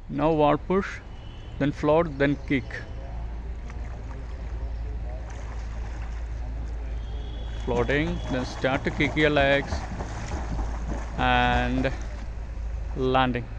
Now wall push, then float, then kick. Floating, then start to kick your legs and landing.